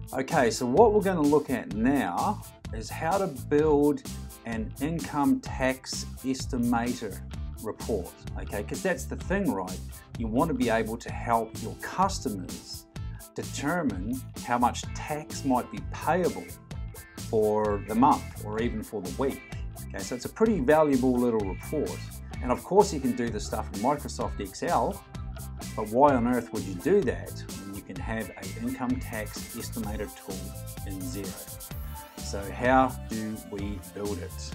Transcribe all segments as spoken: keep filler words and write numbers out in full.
Okay, so what we're going to look at now is how to build an income tax estimator report, okay? Because that's the thing, right? You want to be able to help your customers determine how much tax might be payable for the month or even for the week. Okay, so it's a pretty valuable little report. And of course you can do this stuff in Microsoft Excel, but why on earth would you do that when you can have an income tax estimator tool in Xero? So how do we build it?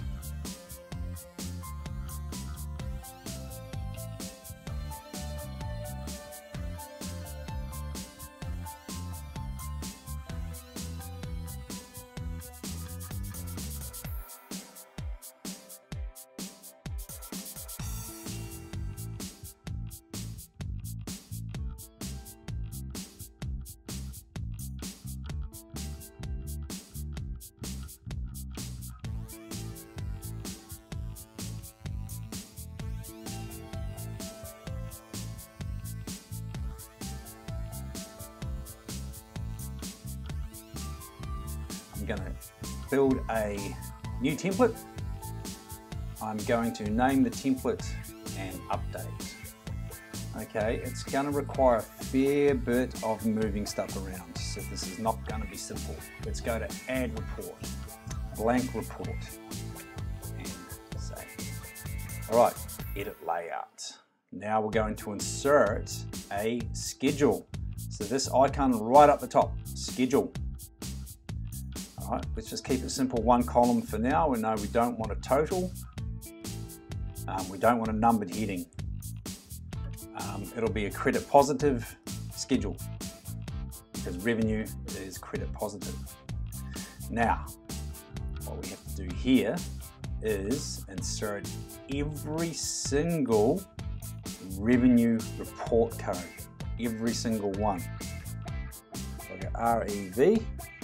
I'm going to build a new template. I'm going to name the template and update. Okay, it's going to require a fair bit of moving stuff around, so this is not going to be simple. Let's go to add report, blank report, and save. All right, edit layout. Now we're going to insert a schedule. So this icon right up the top, schedule. All right, let's just keep it simple, one column for now. We know we don't want a total. Um, we don't want a numbered heading. Um, it'll be a credit positive schedule because revenue is credit positive. Now, what we have to do here is insert every single revenue report code, every single one. So I go R E V.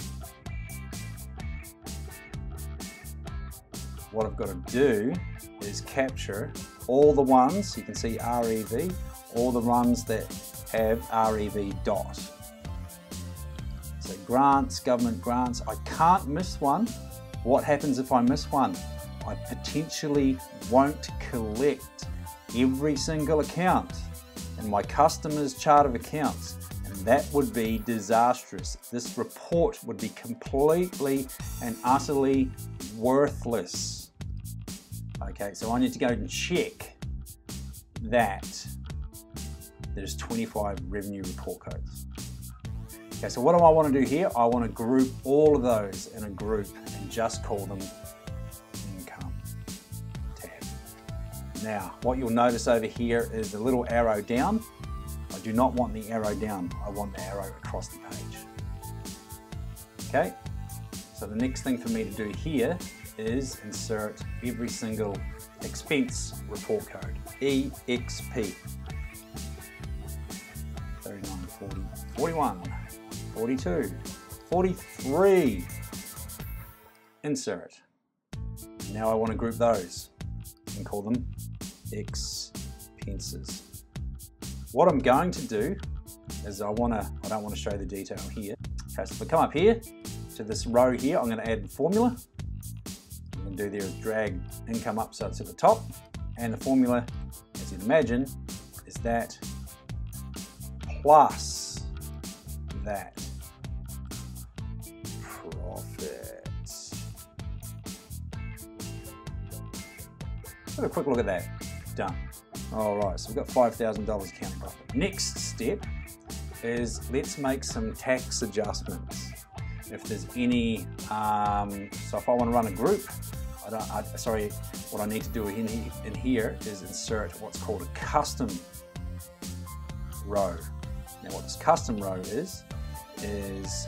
What I've got to do is capture all the ones, you can see R E V, all the ones that have R E V dot. So grants, government grants, I can't miss one. What happens if I miss one? I potentially won't collect every single account in my customer's chart of accounts, and that would be disastrous. This report would be completely and utterly worthless. Okay, so I need to go and check that there's twenty-five revenue report codes. Okay, so what do I want to do here? I want to group all of those in a group and just call them income tab. Now, what you'll notice over here is the little arrow down. I do not want the arrow down. I want the arrow across the page. Okay, so the next thing for me to do here is insert every single expense report code, E X P. thirty-nine, forty, forty-one, forty-two, forty-three. Insert. Now I want to group those and call them expenses. What I'm going to do is I want to, I don't want to show the detail here. Okay, so if I come up here to this row here, I'm going to add formula. I'm going to do there is drag income up so it's at the top, and the formula, as you'd imagine, is that plus that profit. Have a quick look at that. Done. All right, so we've got five thousand dollars accounting profit. Next step is let's make some tax adjustments. If there's any, um, so if I want to run a group, I don't, I, sorry, what I need to do in, in here is insert what's called a custom row. Now what this custom row is, is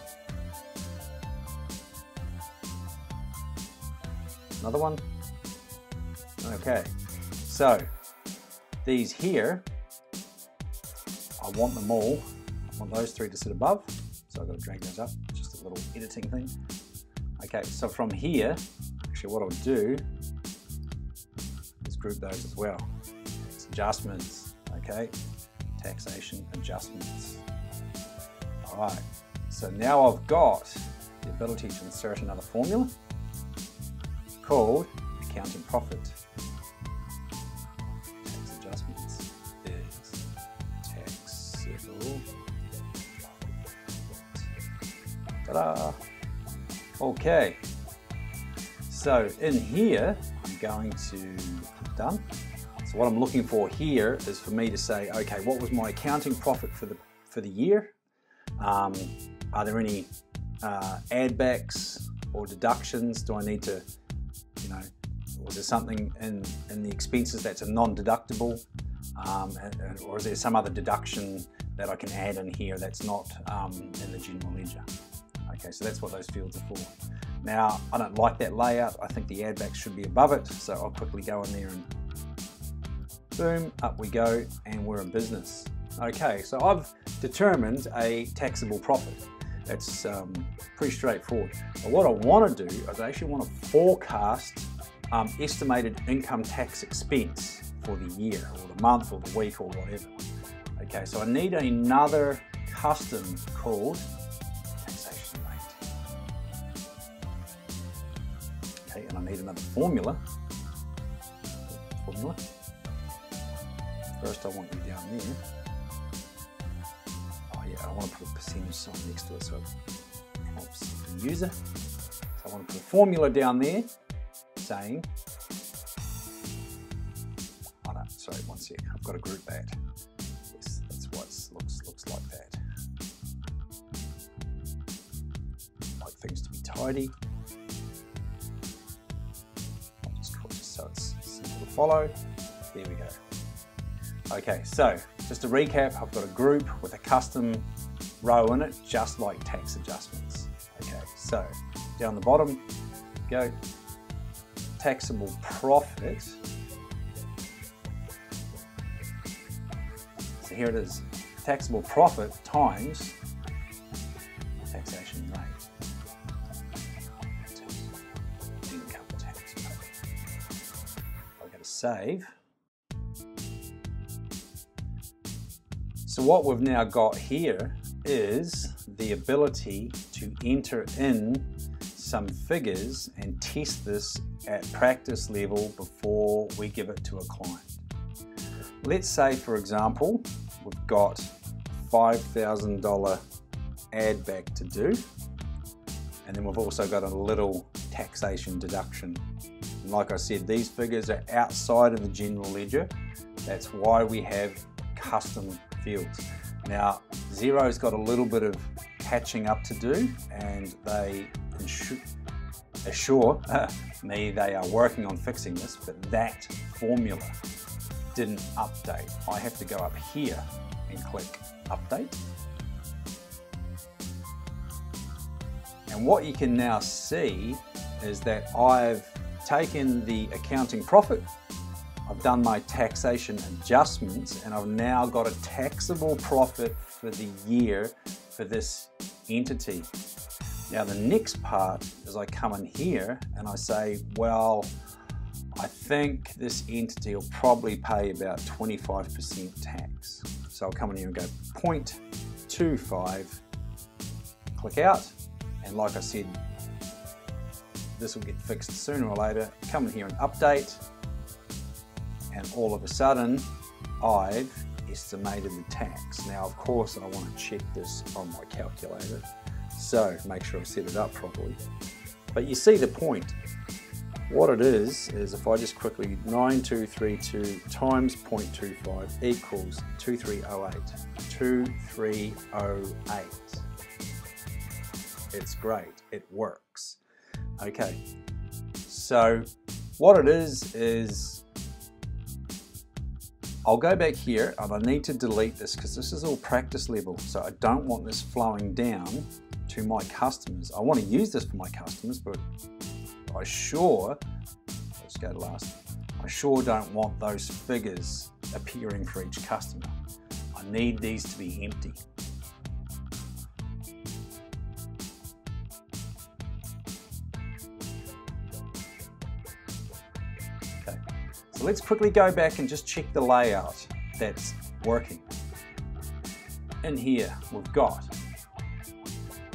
another one. Okay, so these here, I want them all, I want those three to sit above, so I've got to drag those up, just a little editing thing. Okay, so from here, actually what I'll do is group those as well. It's adjustments, okay, taxation adjustments. All right, So now I've got the ability to insert another formula called accounting profit. Tax adjustments is taxable. Ta-da! Okay, so in here I'm going to click done. So what I'm looking for here is for me to say, okay, what was my accounting profit for the for the year? Um, are there any uh, add backs or deductions? Do I need to, you know, was there something in, in the expenses that's a non-deductible? Um, and, and, or is there some other deduction that I can add in here that's not um, in the general ledger? Okay, so that's what those fields are for. Now, I don't like that layout. I think the add backs should be above it. So I'll quickly go in there and boom, up we go, and we're in business. Okay, so I've determined a taxable profit. It's um, pretty straightforward. But what I want to do is I actually want to forecast um, estimated income tax expense for the year, or the month, or the week, or whatever. Okay, so I need another custom called taxation rate. Okay, and I need another formula. Formula. First, I want you down there. I want to put a percentage sign next to it so it helps the user. So I want to put a formula down there saying, oh no, sorry, one sec, I've got to group that. Yes, that's what it looks, looks like that. I like things to be tidy. I'll just call it just so it's simple to follow. There we go. Okay, so just to recap, I've got a group with a custom row in it, just like tax adjustments. Okay, so down the bottom, go taxable profit. So here it is, taxable profit times taxation rate. Income tax. I've got to save. So what we've now got here is the ability to enter in some figures and test this at practice level before we give it to a client. Let's say, for example, we've got five thousand dollar add back to do, and then we've also got a little taxation deduction. And like I said, these figures are outside of the general ledger. That's why we have custom fields. Now, Xero's got a little bit of catching up to do, and they assure me they are working on fixing this, but that formula didn't update. I have to go up here and click update. And what you can now see is that I've taken the accounting profit, I've done my taxation adjustments, and I've now got a taxable profit for the year for this entity. Now the next part is I come in here and I say, well, I think this entity will probably pay about twenty-five percent tax. So I'll come in here and go zero point two five, click out, and like I said, this will get fixed sooner or later. Come in here and update, and all of a sudden I've estimated the tax. Now of course I want to check this on my calculator, so make sure I set it up properly. But you see the point. What it is, is if I just quickly nine two three two times zero point two five equals two three zero eight. two three zero eight. It's great, it works. Okay, so what it is, is I'll go back here and I need to delete this because this is all practice level, so I don't want this flowing down to my customers. I want to use this for my customers, but I sure, let's go to last, I sure don't want those figures appearing for each customer. I need these to be empty. Okay, so let's quickly go back and just check the layout that's working. In here, we've got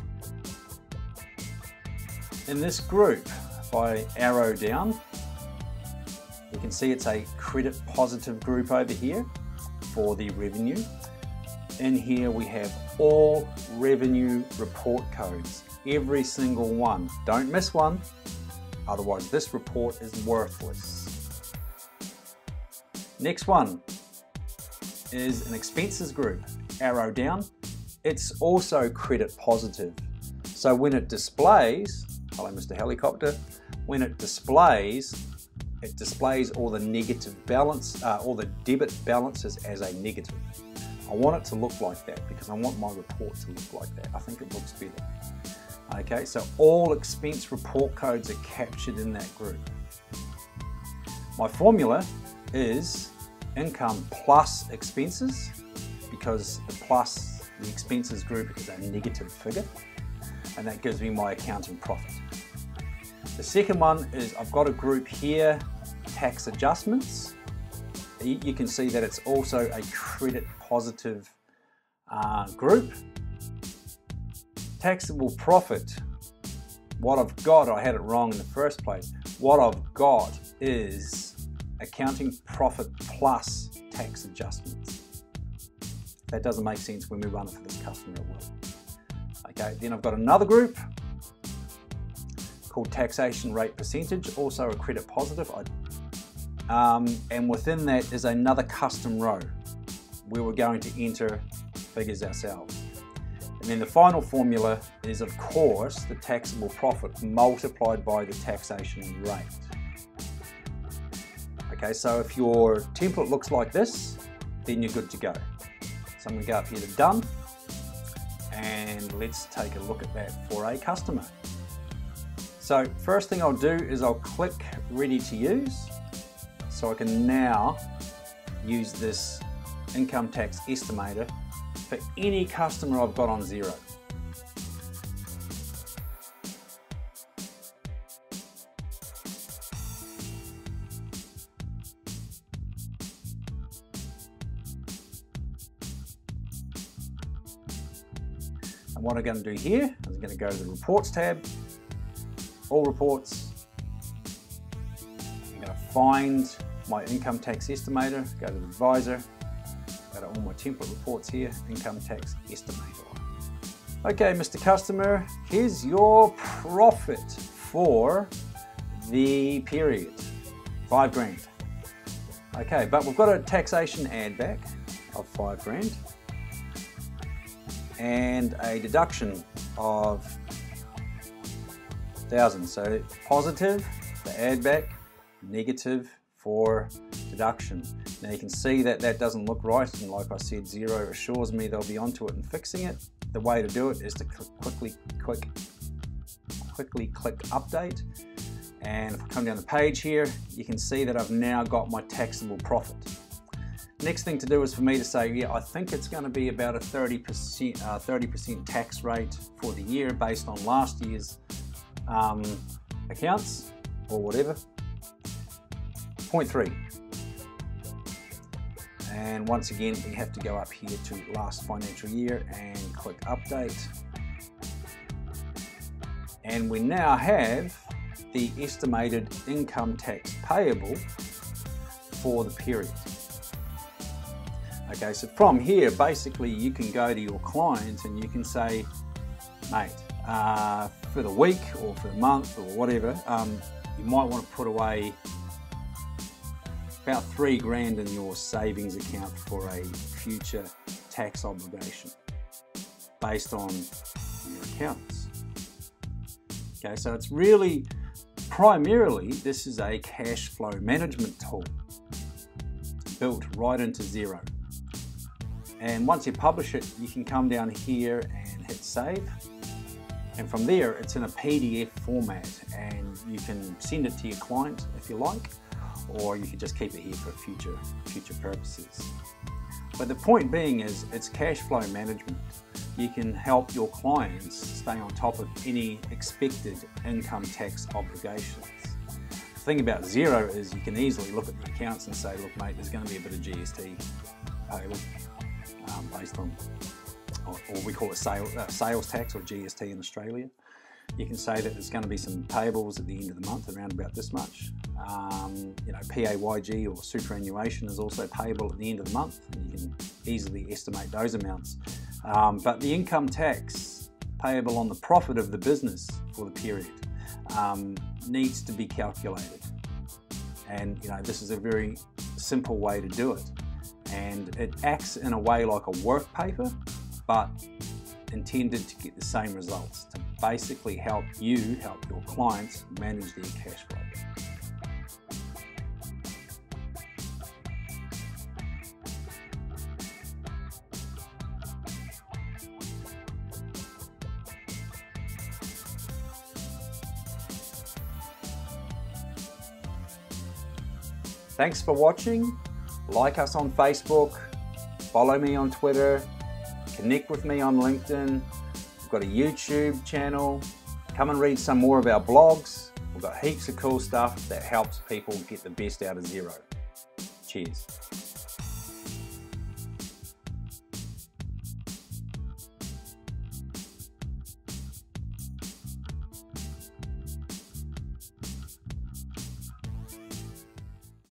In this group, if I arrow down, you can see it's a credit positive group over here for the revenue. In here we have all revenue report codes, every single one. Don't miss one, otherwise this report is worthless. Next one is an expenses group. Arrow down, it's also credit positive. So when it displays, hello Mister Helicopter, when it displays, it displays all the negative balance, uh, all the debit balances as a negative. I want it to look like that because I want my report to look like that. I think it looks better. Okay, so all expense report codes are captured in that group. My formula is income plus expenses, because the plus, the expenses group is a negative figure, and that gives me my accounting profit. The second one is I've got a group here, tax adjustments. You can see that it's also a credit positive uh, group. Taxable profit, what I've got, I had it wrong in the first place. What I've got is accounting profit plus tax adjustments. That doesn't make sense when we run it for this customer at will. Okay, then I've got another group called taxation rate percentage, also a credit positive. I, um, and within that is another custom row where we're going to enter figures ourselves. And then the final formula is, of course, the taxable profit multiplied by the taxation rate. Okay, so if your template looks like this, then you're good to go. So I'm going to go up here to done, and let's take a look at that for a customer. So first thing I'll do is I'll click ready to use, so I can now use this income tax estimator for any customer I've got on Xero. And what I'm going to do here is I'm going to go to the Reports tab, All Reports. I'm going to find my income tax estimator, go to the Advisor, go to all my template reports here, income tax estimator. Okay, Mister Customer, here's your profit for the period, five grand. Okay, but we've got a taxation add back of five grand and a deduction of thousand. So positive for add back, negative for deduction. Now you can see that that doesn't look right, and like I said, Xero assures me they'll be onto it and fixing it. The way to do it is to quickly, quick, quickly click update, and if I come down the page here, you can see that I've now got my taxable profit. Next thing to do is for me to say, yeah, I think it's going to be about a thirty percent uh, thirty percent tax rate for the year based on last year's um, accounts or whatever. zero point three. And once again, we have to go up here to last financial year and click update. And we now have the estimated income tax payable for the period. Okay, so from here, basically you can go to your client and you can say, mate, uh, for the week or for the month or whatever, um, you might want to put away about three grand in your savings account for a future tax obligation based on your accounts. Okay, so it's really, primarily, this is a cash flow management tool built right into Xero. And once you publish it, you can come down here and hit save. And from there, it's in a P D F format, and you can send it to your client if you like, or you can just keep it here for future, future purposes. But the point being is, it's cash flow management. You can help your clients stay on top of any expected income tax obligations. The thing about Xero is you can easily look at the accounts and say, look mate, there's going to be a bit of G S T payable um, based on, or, or we call it sale, uh, sales tax or G S T in Australia. you can say that there's going to be some payables at the end of the month, around about this much. Um, you know, P A Y G or superannuation is also payable at the end of the month, and you can easily estimate those amounts. Um, but the income tax payable on the profit of the business for the period um, needs to be calculated. And you know, this is a very simple way to do it. And it acts in a way like a work paper, but intended to get the same results, to basically help you, help your clients manage their cash flow. Thanks for watching. Like us on Facebook, follow me on Twitter, connect with me on LinkedIn. We've got a YouTube channel. Come and read some more of our blogs. We've got heaps of cool stuff that helps people get the best out of Xero. Cheers.